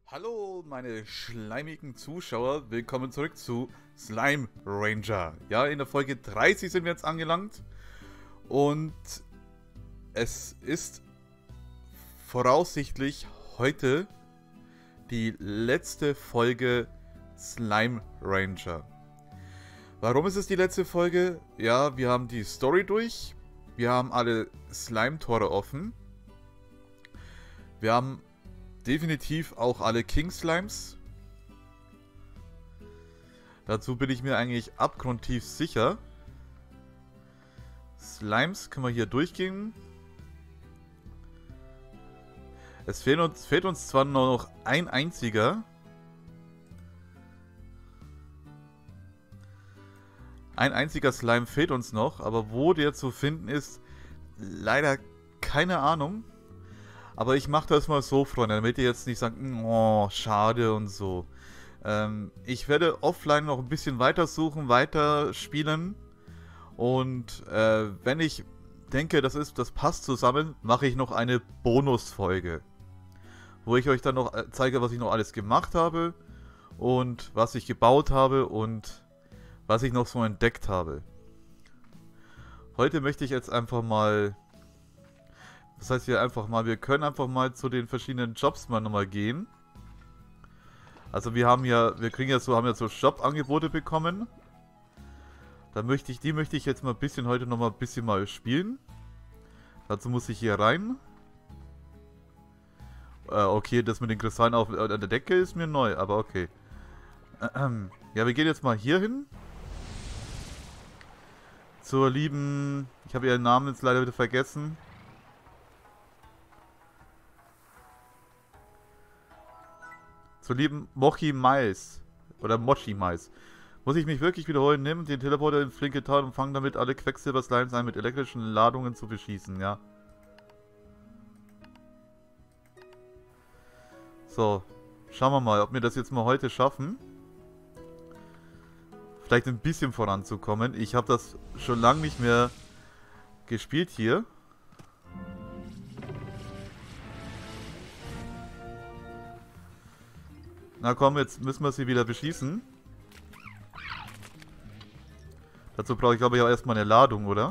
Hallo meine schleimigen Zuschauer, willkommen zurück zu Slime Ranger. Ja, in der Folge 30 sind wir jetzt angelangt und es ist voraussichtlich heute die letzte Folge Slime Ranger. Warum ist es die letzte Folge? Ja, wir haben die Story durch, wir haben alle Slime-Tore offen, wir haben definitiv auch alle King Slimes. Dazu bin ich mir eigentlich abgrundtief sicher. Slimes können wir hier durchgehen. Es fehlt uns zwar nur noch ein einziger. Ein einziger Slime fehlt uns noch, aber wo der zu finden ist, leider keine Ahnung. Aber ich mache das mal so, Freunde, damit ihr jetzt nicht sagt, oh, schade und so. Ich werde offline noch ein bisschen weiter suchen, weiter spielen. Und wenn ich denke, das passt zusammen, mache ich noch eine Bonusfolge. Wo ich euch dann noch zeige, was ich noch alles gemacht habe. Und was ich gebaut habe und was ich noch so entdeckt habe. Heute möchte ich jetzt einfach mal... Das heißt hier einfach mal, wir können einfach mal zu den verschiedenen Jobs mal nochmal gehen. Also wir haben ja so Jobangebote bekommen. Die möchte ich jetzt mal ein bisschen heute nochmal ein bisschen mal spielen. Dazu muss ich hier rein. Okay, das mit den Kristallen auf der Decke ist mir neu, aber okay. Ja, wir gehen jetzt mal hier hin. Zur lieben... Ich habe ihren Namen jetzt leider wieder vergessen. Zur lieben Mochi Mais. Oder Mochi Mais. Muss ich mich wirklich wiederholen? Nimm den Teleporter in flinke Tat und fang damit alle Quecksilber-Slimes ein, mit elektrischen Ladungen zu beschießen, ja. So. Schauen wir mal, ob wir das jetzt mal heute schaffen. Vielleicht ein bisschen voranzukommen. Ich habe das schon lange nicht mehr gespielt hier. Na komm, jetzt müssen wir sie wieder beschießen. Dazu brauche ich, glaube ich, auch erstmal eine Ladung, oder?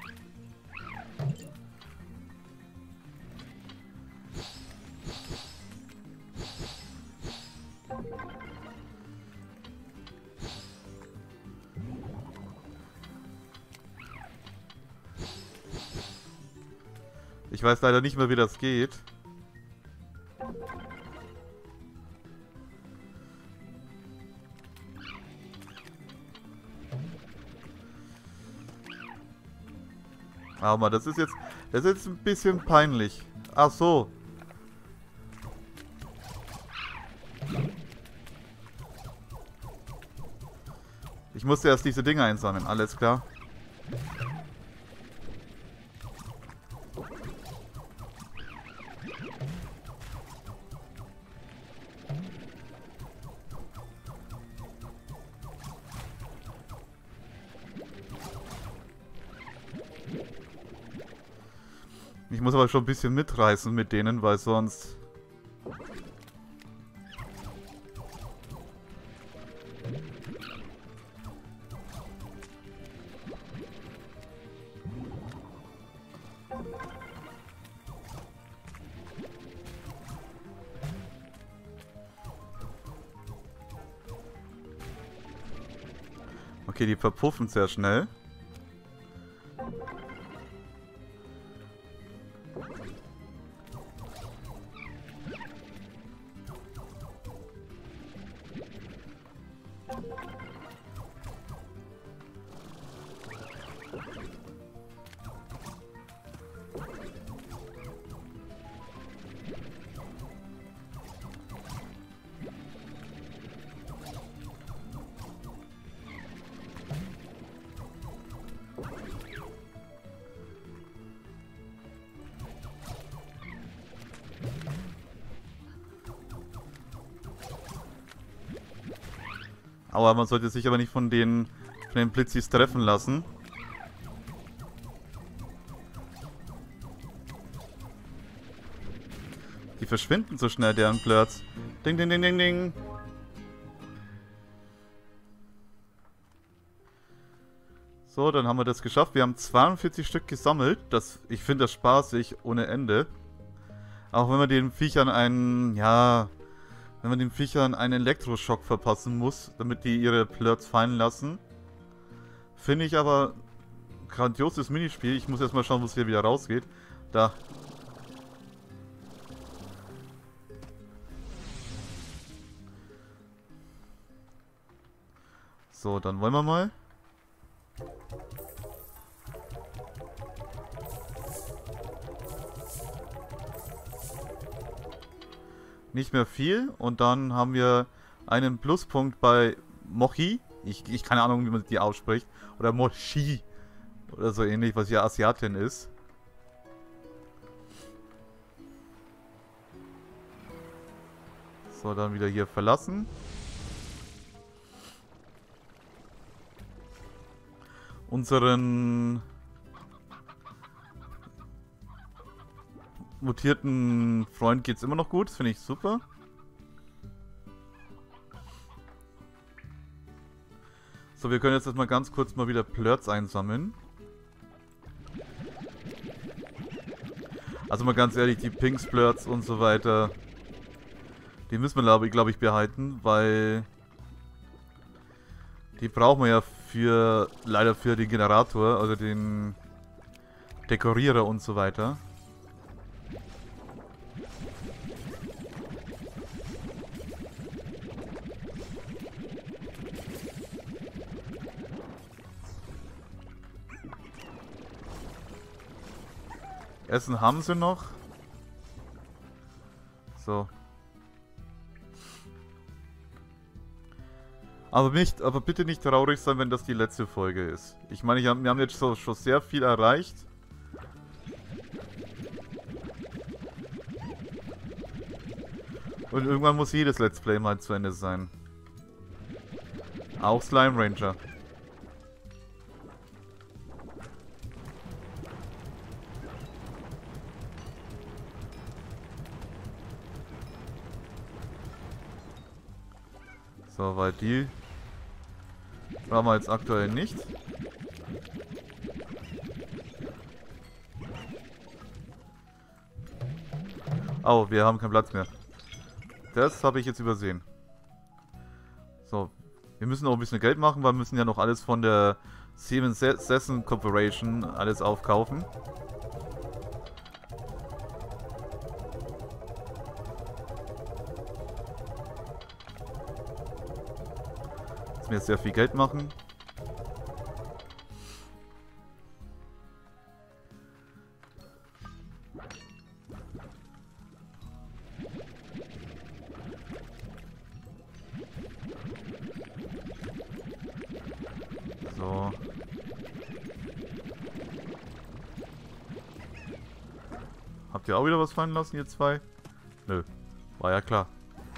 Ich weiß leider nicht mehr, wie das geht. Aber das ist jetzt ein bisschen peinlich. Ach so. Ich musste erst diese Dinger einsammeln, alles klar. Ich muss aber schon ein bisschen mitreißen mit denen, weil sonst... Okay, die verpuffen sehr schnell. Aber man sollte sich aber nicht von den Blitzis treffen lassen. Die verschwinden so schnell, deren Blurs. Ding, ding, ding, ding, ding. So, dann haben wir das geschafft. Wir haben 42 Stück gesammelt. Ich finde das spaßig ohne Ende. Auch wenn man den Viechern einen Elektroschock verpassen muss, damit die ihre Plörts fallen lassen. Finde ich aber grandioses Minispiel. Ich muss erstmal schauen, wo es hier wieder rausgeht. Da. So, dann wollen wir mal. Nicht mehr viel. Und dann haben wir einen Pluspunkt bei Mochi. Ich keine Ahnung, wie man die ausspricht. Oder Mochi. Oder so ähnlich, was ja Asiatin ist. So, dann wieder hier verlassen. Unseren mutierten Freund geht's immer noch gut. Das finde ich super. So, wir können jetzt erstmal ganz kurz mal wieder Plörts einsammeln. Also mal ganz ehrlich, die Pinks-Plörts und so weiter, die müssen wir, glaube ich, behalten, weil die brauchen wir ja leider für den Generator, also den Dekorierer und so weiter. Essen haben sie noch. So. Aber bitte nicht traurig sein, wenn das die letzte Folge ist. Ich meine, wir haben jetzt schon sehr viel erreicht. Und irgendwann muss jedes Let's Play mal zu Ende sein. Auch Slime Ranger. So, weil die brauchen wir jetzt aktuell nicht. Oh, wir haben keinen Platz mehr. Das habe ich jetzt übersehen. So, wir müssen auch ein bisschen Geld machen, weil wir müssen ja noch alles von der Siemens Sessen Corporation alles aufkaufen. Müssen wir jetzt sehr viel Geld machen. So. Habt ihr auch wieder was fallen lassen, ihr zwei? Nö. War ja klar.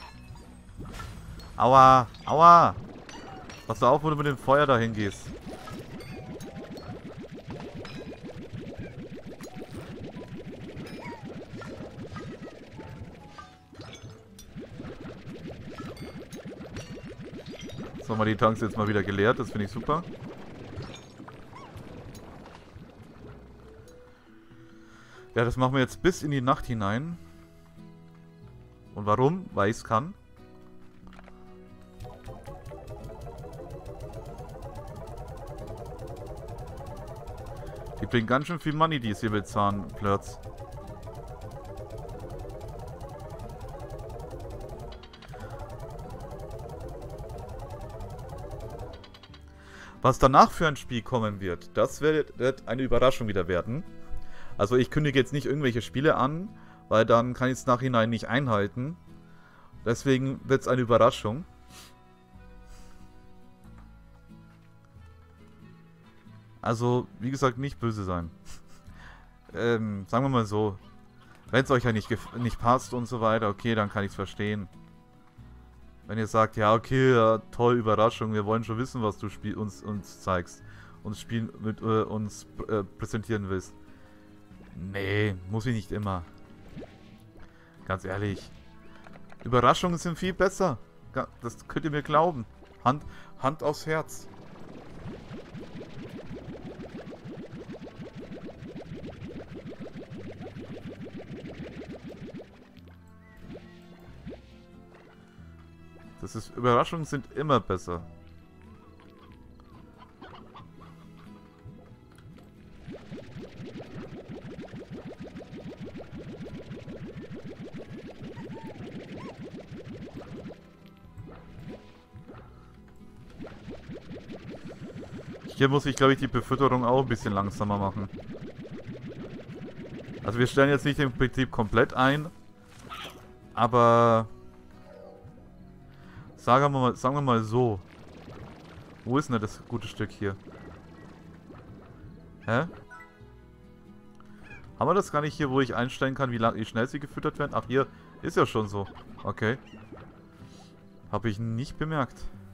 Aua! Aua! Pass auf, wo du mit dem Feuer dahin gehst. So, mal die Tanks jetzt mal wieder geleert, das finde ich super. Ja, das machen wir jetzt bis in die Nacht hinein. Und warum? Weil ich es kann. Die bringen ganz schön viel Money, die Säbelzahnplörts. Was danach für ein Spiel kommen wird, das wird eine Überraschung wieder werden. Also ich kündige jetzt nicht irgendwelche Spiele an, weil dann kann ich es nachhinein nicht einhalten. Deswegen wird es eine Überraschung. Also, wie gesagt, nicht böse sein. Sagen wir mal so. Wenn es euch ja nicht passt und so weiter, okay, dann kann ich es verstehen. Wenn ihr sagt, ja, okay, ja, toll, Überraschung, wir wollen schon wissen, was du uns zeigst. Uns präsentieren willst. Nee, muss ich nicht immer. Ganz ehrlich. Überraschungen sind viel besser. Das könnt ihr mir glauben. Hand aufs Herz. Überraschungen sind immer besser. Hier muss ich, glaube ich, die Befütterung auch ein bisschen langsamer machen. Also wir stellen jetzt nicht den Betrieb komplett ein, aber sagen wir mal so. Wo ist denn das gute Stück hier? Hä? Haben wir das gar nicht hier, wo ich einstellen kann, wie schnell sie gefüttert werden? Ach, hier ist ja schon so. Okay. Habe ich nicht bemerkt.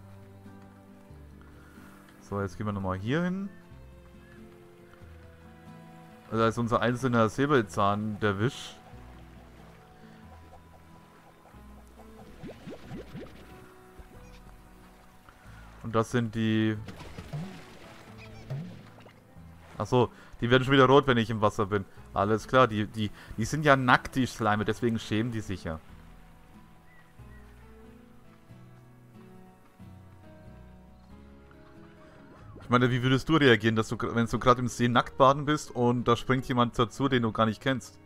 So, jetzt gehen wir nochmal hier hin. Also da ist unser einzelner Säbelzahn, der Wisch. Und das sind die... Achso, die werden schon wieder rot, wenn ich im Wasser bin. Alles klar, die sind ja nackt, die Schleime, deswegen schämen die sich ja. Ich meine, wie würdest du reagieren, dass wenn du gerade im See nackt baden bist und da springt jemand dazu, den du gar nicht kennst?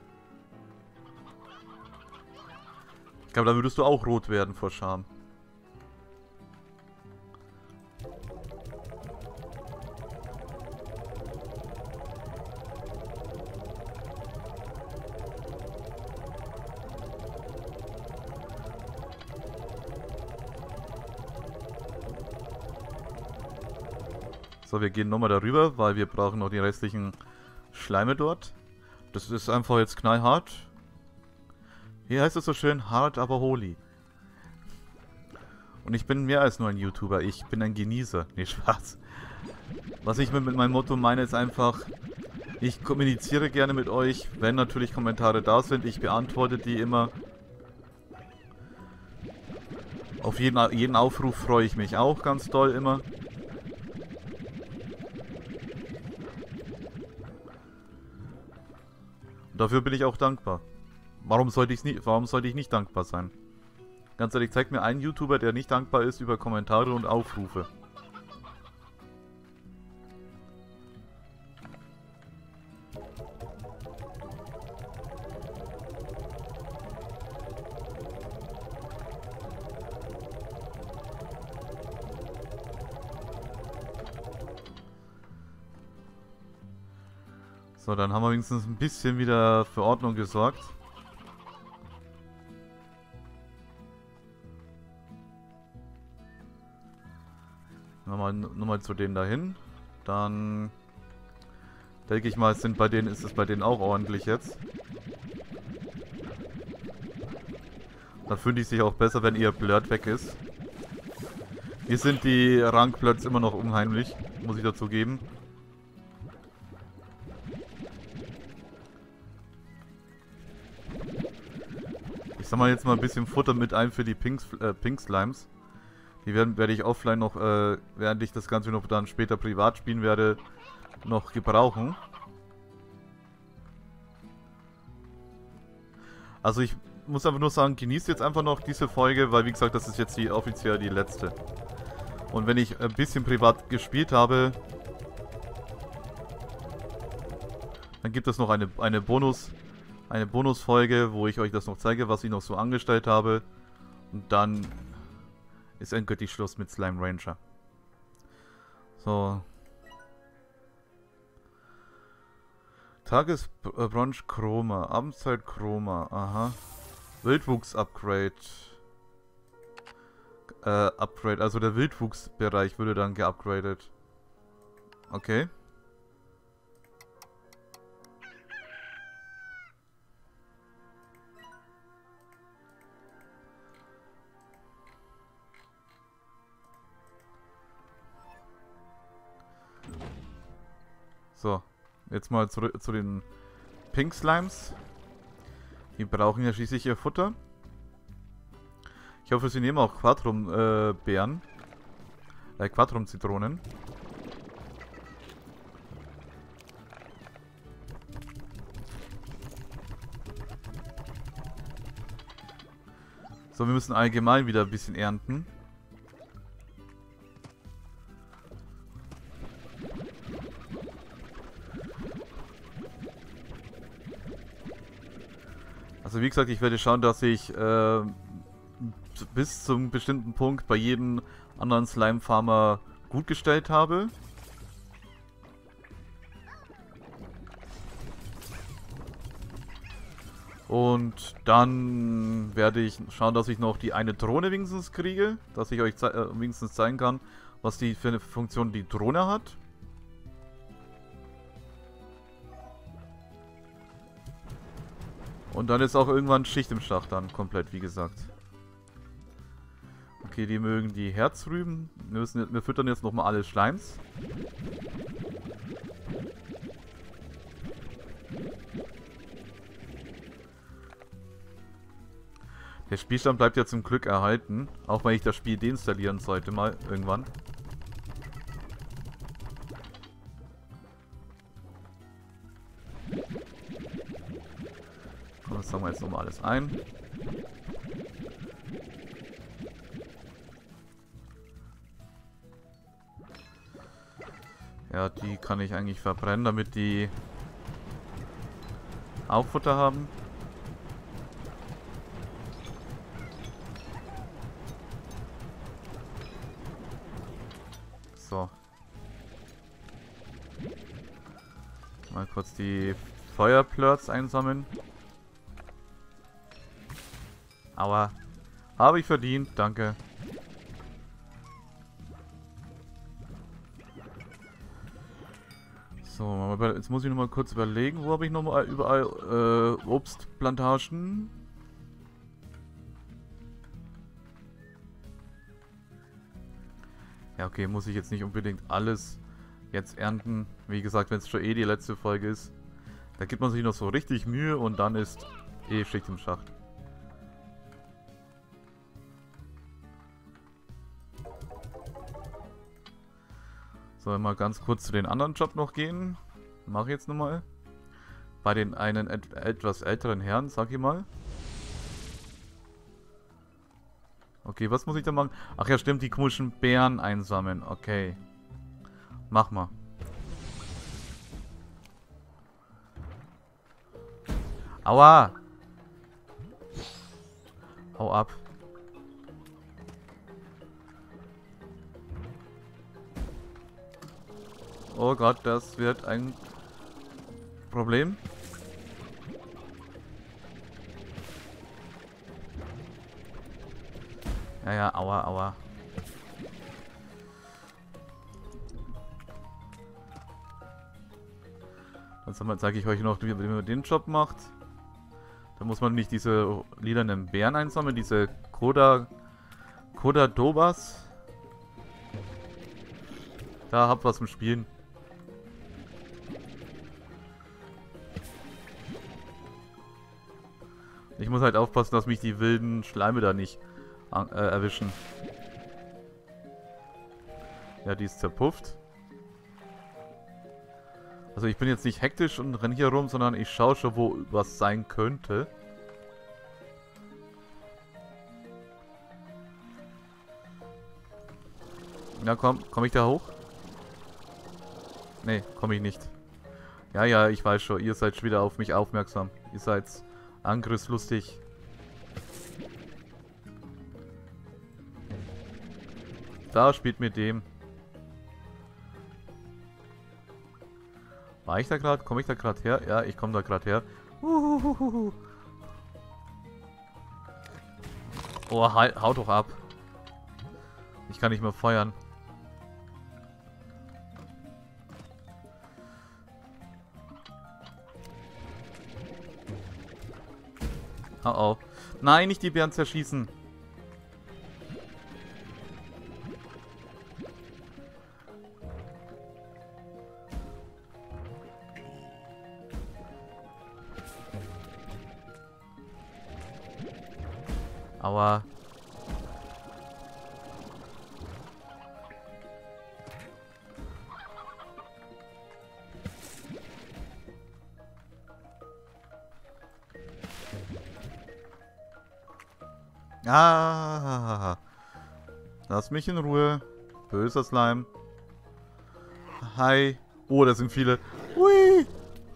Ich glaube, da würdest du auch rot werden vor Scham. So, wir gehen nochmal darüber, weil wir brauchen noch die restlichen Schleime dort. Das ist einfach jetzt knallhart. Hier heißt es so schön, hart aber holy. Und ich bin mehr als nur ein YouTuber, ich bin ein Genießer. Nee, Spaß. Was ich mit meinem Motto meine, ist einfach, ich kommuniziere gerne mit euch, wenn natürlich Kommentare da sind. Ich beantworte die immer. Auf jeden Aufruf freue ich mich auch ganz doll immer. Und dafür bin ich auch dankbar. Warum sollte ich nicht dankbar sein? Ganz ehrlich, zeigt mir einen YouTuber, der nicht dankbar ist über Kommentare und Aufrufe. So, dann haben wir wenigstens ein bisschen wieder für Ordnung gesorgt. Nochmal zu denen dahin. Dann denke ich mal, ist es bei denen auch ordentlich jetzt. Dann fühlen die sich auch besser, wenn ihr Blurt weg ist. Hier sind die Rankblurts immer noch unheimlich, muss ich dazu geben. Ich sammle jetzt mal ein bisschen Futter mit ein für die Pink Slimes. Die werde ich offline noch, während ich das Ganze noch dann später privat spielen werde, noch gebrauchen. Also ich muss einfach nur sagen, genießt jetzt einfach noch diese Folge, weil wie gesagt, das ist jetzt offiziell die letzte. Und wenn ich ein bisschen privat gespielt habe, dann gibt es noch eine Bonusfolge, wo ich euch das noch zeige, was ich noch so angestellt habe. Und dann ist endgültig Schluss mit Slime Rancher. So. Tagesbrunch Chroma, Abendzeit Chroma, aha. Wildwuchs-Upgrade. Upgrade, also der Wildwuchsbereich würde dann geupgradet. Okay. So, jetzt mal zurück zu den Pink Slimes. Die brauchen ja schließlich ihr Futter. glaube, für sie nehmen auch Quadrum-Beeren. Quadrum-Zitronen. So, wir müssen allgemein wieder ein bisschen ernten. Also wie gesagt, ich werde schauen, dass ich bis zum bestimmten Punkt bei jedem anderen Slime-Farmer gut gestellt habe. Und dann werde ich schauen, dass ich noch die eine Drohne wenigstens kriege, dass ich euch wenigstens zeigen kann, was die für eine Funktion die Drohne hat. Und dann ist auch irgendwann Schicht im Schacht dann komplett, wie gesagt. Okay, die mögen die Herzrüben. Wir füttern jetzt nochmal alle Schleims. Der Spielstand bleibt ja zum Glück erhalten. Auch wenn ich das Spiel deinstallieren sollte mal irgendwann. Komm, das sagen wir jetzt nochmal alles ein. Ja, die kann ich eigentlich verbrennen, damit die auch Futter haben. So. Mal kurz die Feuerplörts einsammeln. Aua. Habe ich verdient, danke. So, jetzt muss ich noch mal kurz überlegen, wo habe ich noch mal überall Obstplantagen? Ja, okay, muss ich jetzt nicht unbedingt alles jetzt ernten. Wie gesagt, wenn es schon eh die letzte Folge ist, da gibt man sich noch so richtig Mühe und dann ist eh Schicht im Schacht. So, mal ganz kurz zu den anderen Job noch gehen. Mache ich jetzt nochmal. Bei den einen etwas älteren Herrn, sag ich mal. Okay, was muss ich da machen? Ach ja, stimmt, die komischen Beeren einsammeln. Okay. Mach mal. Aua! Hau ab. Oh Gott, das wird ein Problem. Ja, ja, aua, aua. Dann zeige ich euch noch, wie man den Job macht. Da muss man nicht diese lilanen Beeren einsammeln, diese Kodadobas. Da habt was zum Spielen. Ich muss halt aufpassen, dass mich die wilden Schleime da nicht erwischen. Ja, die ist zerpufft. Also ich bin jetzt nicht hektisch und renne hier rum, sondern ich schaue schon, wo was sein könnte. Ja, komm ich da hoch? Nee, komme ich nicht. Ja, ja, ich weiß schon, ihr seid schon wieder auf mich aufmerksam. Ihr seid angriffslustig. Da spielt mit dem. War ich da gerade? Komme ich da gerade her? Ja, ich komme da gerade her. Oh, haut doch ab. Ich kann nicht mehr feuern. Oh oh. Nein, nicht die Bären zerschießen. Aua. Ah. Lass mich in Ruhe. Böser Slime. Hi. Oh, da sind viele. Hui.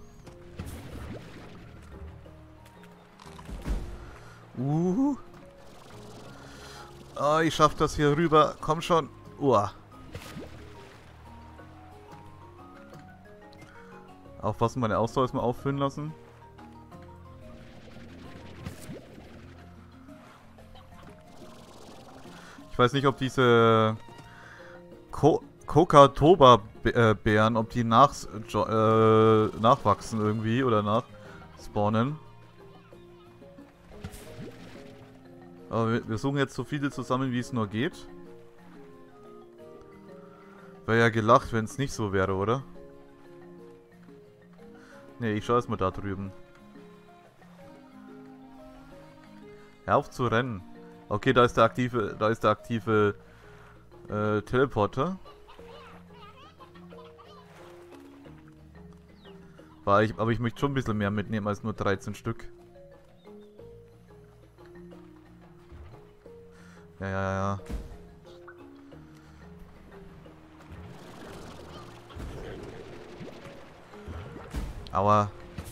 Oh, ich schaff das hier rüber. Komm schon. Uah. Aufpassen, meine Ausdauer erstmal auffüllen lassen. Ich weiß nicht, ob diese Kokatoba-Bären, ob die nachwachsen irgendwie oder nachspawnen. Aber wir suchen jetzt so viele zusammen, wie es nur geht. Wäre ja gelacht, wenn es nicht so wäre, oder? Ne, ich schaue erstmal da drüben. Hör auf zu rennen. Okay, da ist der aktive Teleporter. Aber ich möchte schon ein bisschen mehr mitnehmen als nur 13 Stück. Ja. Aua.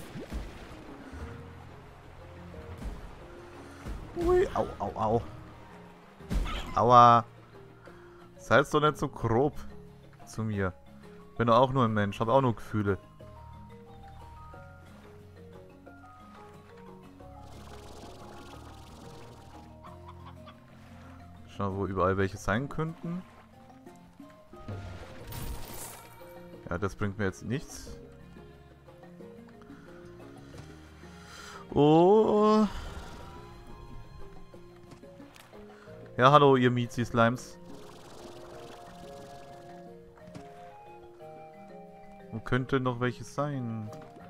Ui, au. Aua. Seid doch nicht so grob zu mir. Bin doch auch nur ein Mensch, habe auch nur Gefühle. Schau, wo überall welche sein könnten. Ja, das bringt mir jetzt nichts. Oh. Ja, hallo, ihr Miezi-Slimes. Wo könnte noch welche sein?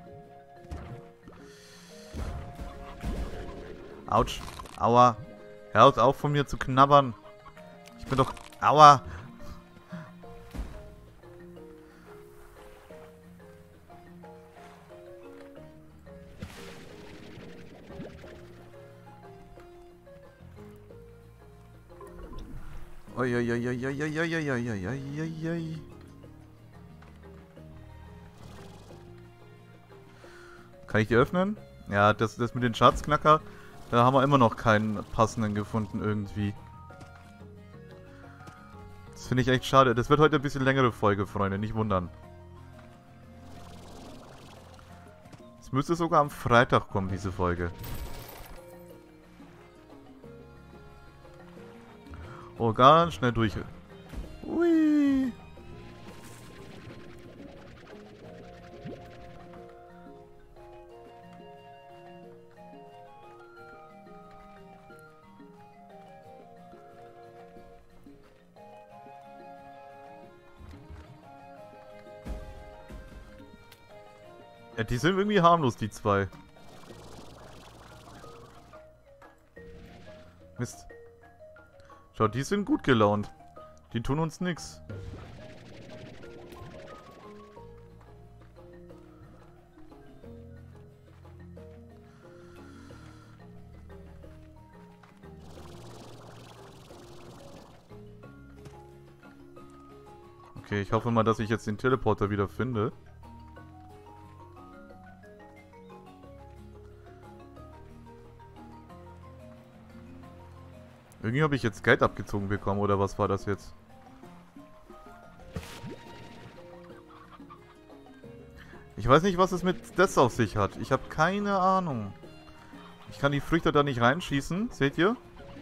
Autsch. Aua. Hört auf von mir zu knabbern. Ich bin doch... Aua. Oi. Kann ich die öffnen? Ja, das mit den Schatzknacker, da haben wir immer noch keinen passenden gefunden irgendwie. Das finde ich echt schade. Das wird heute ein bisschen längere Folge, Freunde, nicht wundern. Es müsste sogar am Freitag kommen, diese Folge. Oh, ganz schnell durch. Ui. Ja, die sind irgendwie harmlos, die zwei. Mist. Schau, die sind gut gelaunt. Die tun uns nix. Okay, ich hoffe mal, dass ich jetzt den Teleporter wieder finde. Irgendwie habe ich jetzt Geld abgezogen bekommen, oder was war das jetzt? Ich weiß nicht, was es mit das auf sich hat. Ich habe keine Ahnung. Ich kann die Früchte da nicht reinschießen, seht ihr?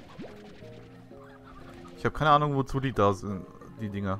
Ich habe keine Ahnung, wozu die da sind, die Dinger.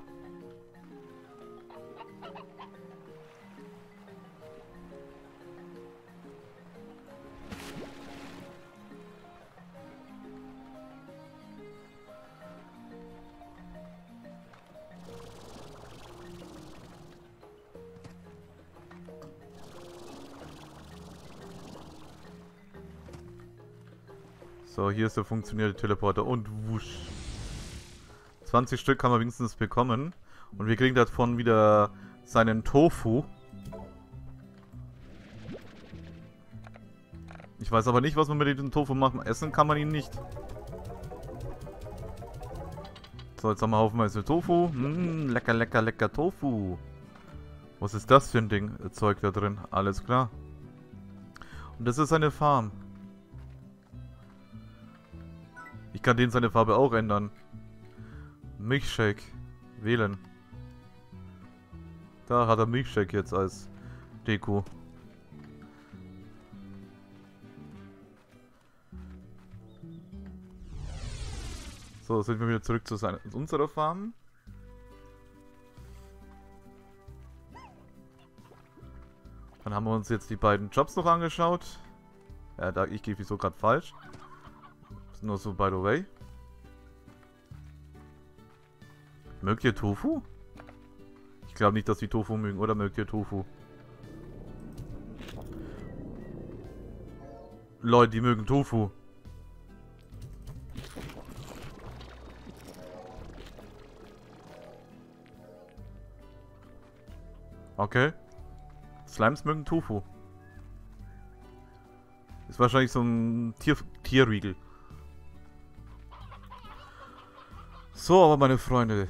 So, hier ist der funktionierende Teleporter und wusch. 20 Stück kann man wenigstens bekommen. Und wir kriegen davon wieder seinen Tofu. Ich weiß aber nicht, was man mit diesem Tofu macht. Essen kann man ihn nicht. So, jetzt haben wir haufenweise Tofu. Lecker, lecker, lecker Tofu. Was ist das für ein Ding? Zeug da drin. Alles klar. Und das ist eine Farm. Ich kann den seine Farbe auch ändern. Milchshake. Wählen. Da hat er Milchshake jetzt als Deko. So, sind wir wieder zurück zu unserer Farm. Dann haben wir uns jetzt die beiden Jobs noch angeschaut. Ja, ich gehe wieso gerade falsch. Das ist nur so by the way. Mögt ihr Tofu? Ich glaube nicht, dass sie Tofu mögen, oder mögt ihr Tofu? Leute, die mögen Tofu. Okay. Slimes mögen Tofu. Ist wahrscheinlich so ein Tierriegel. So, aber meine Freunde.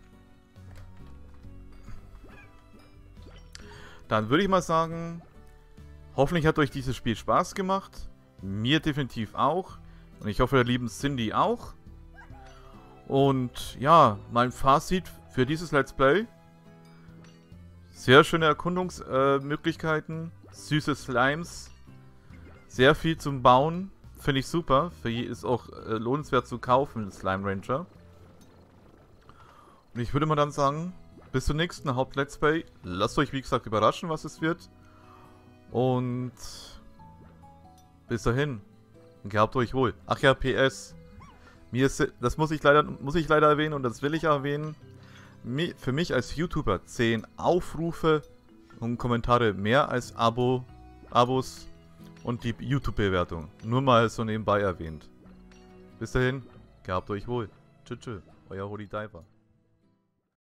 Dann würde ich mal sagen, hoffentlich hat euch dieses Spiel Spaß gemacht. Mir definitiv auch. Und ich hoffe, der lieben Cindy auch. Und ja, mein Fazit für dieses Let's Play. Sehr schöne Erkundungsmöglichkeiten, süße Slimes, sehr viel zum Bauen, finde ich super. Ist auch lohnenswert zu kaufen, Slime Rancher. Und ich würde mal dann sagen, bis zum nächsten Haupt-Let's Play. Lasst euch wie gesagt überraschen, was es wird. Und bis dahin, gehabt euch wohl. Ach ja, PS. Das muss ich leider erwähnen und das will ich erwähnen. Für mich als YouTuber 10 Aufrufe und Kommentare mehr als Abos und die YouTube-Bewertung. Nur mal so nebenbei erwähnt. Bis dahin, gehabt euch wohl. Tschüss, euer Holy Diver.